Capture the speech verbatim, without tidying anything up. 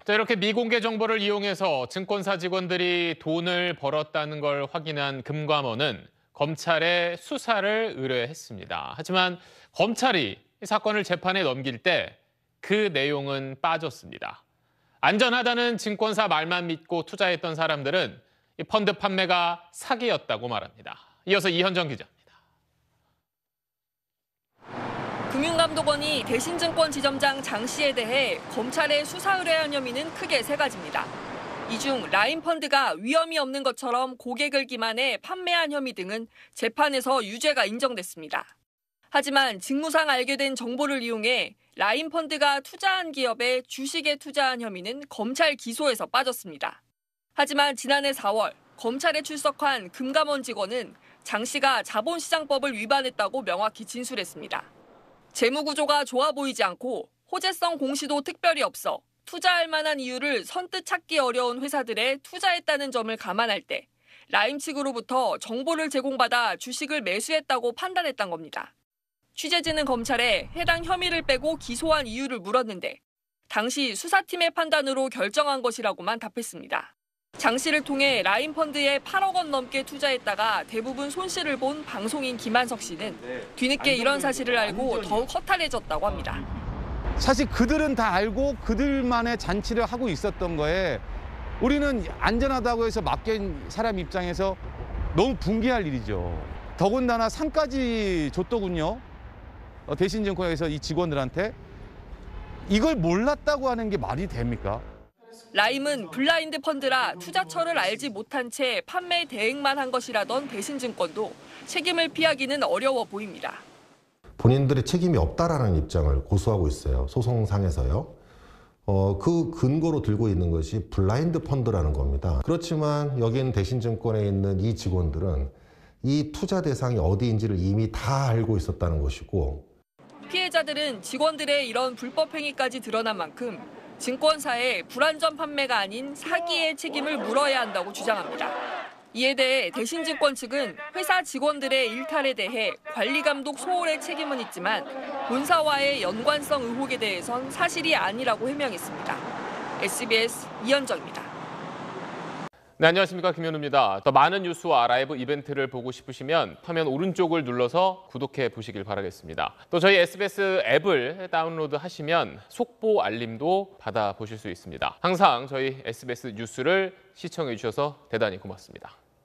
자, 이렇게 미공개 정보를 이용해서 증권사 직원들이 돈을 벌었다는 걸 확인한 금감원은 검찰에 수사를 의뢰했습니다. 하지만 검찰이 이 사건을 재판에 넘길 때 그 내용은 빠졌습니다. 안전하다는 증권사 말만 믿고 투자했던 사람들은 이 펀드 판매가 사기였다고 말합니다. 이어서 이현정 기자입니다. 금융감독원이 대신증권 지점장 장 씨에 대해 검찰에 수사 의뢰한 혐의는 크게 세 가지입니다. 이 중 라인펀드가 위험이 없는 것처럼 고객을 기만해 판매한 혐의 등은 재판에서 유죄가 인정됐습니다. 하지만 직무상 알게 된 정보를 이용해 라인펀드가 투자한 기업에 주식에 투자한 혐의는 검찰 기소에서 빠졌습니다. 하지만 지난해 사월 검찰에 출석한 금감원 직원은 장 씨가 자본시장법을 위반했다고 명확히 진술했습니다. 재무구조가 좋아 보이지 않고 호재성 공시도 특별히 없어 투자할 만한 이유를 선뜻 찾기 어려운 회사들에 투자했다는 점을 감안할 때 라임 측으로부터 정보를 제공받아 주식을 매수했다고 판단했던 겁니다. 취재진은 검찰에 해당 혐의를 빼고 기소한 이유를 물었는데 당시 수사팀의 판단으로 결정한 것이라고만 답했습니다. 장 씨를 통해 라인펀드에 팔억 원 넘게 투자했다가 대부분 손실을 본 방송인 김한석 씨는 뒤늦게 이런 사실을 알고 더욱 허탈해졌다고 합니다. 사실 그들은 다 알고 그들만의 잔치를 하고 있었던 거에 우리는 안전하다고 해서 맡긴 사람 입장에서 너무 분개할 일이죠. 더군다나 상까지 줬더군요. 대신증권에서 이 직원들한테 이걸 몰랐다고 하는 게 말이 됩니까? 라임은 블라인드 펀드라 투자처를 알지 못한 채 판매 대행만 한 것이라던 대신증권도 책임을 피하기는 어려워 보입니다. 본인들의 책임이 없다라는 입장을 고수하고 있어요. 소송상에서요. 어, 그 근거로 들고 있는 것이 블라인드 펀드라는 겁니다. 그렇지만 여기는 대신증권에 있는 이 직원들은 이 투자 대상이 어디인지를 이미 다 알고 있었다는 것이고, 피해자들은 직원들의 이런 불법 행위까지 드러난 만큼 증권사의 불안전 판매가 아닌 사기의 책임을 물어야 한다고 주장합니다. 이에 대해 대신증권 측은 회사 직원들의 일탈에 대해 관리감독 소홀의 책임은 있지만 본사와의 연관성 의혹에 대해선 사실이 아니라고 해명했습니다. 에스비에스 이현정입니다. 네, 안녕하십니까, 김현우입니다. 더 많은 뉴스와 라이브 이벤트를 보고 싶으시면 화면 오른쪽을 눌러서 구독해 보시길 바라겠습니다. 또 저희 에스비에스 앱을 다운로드 하시면 속보 알림도 받아보실 수 있습니다. 항상 저희 에스비에스 뉴스를 시청해 주셔서 대단히 고맙습니다.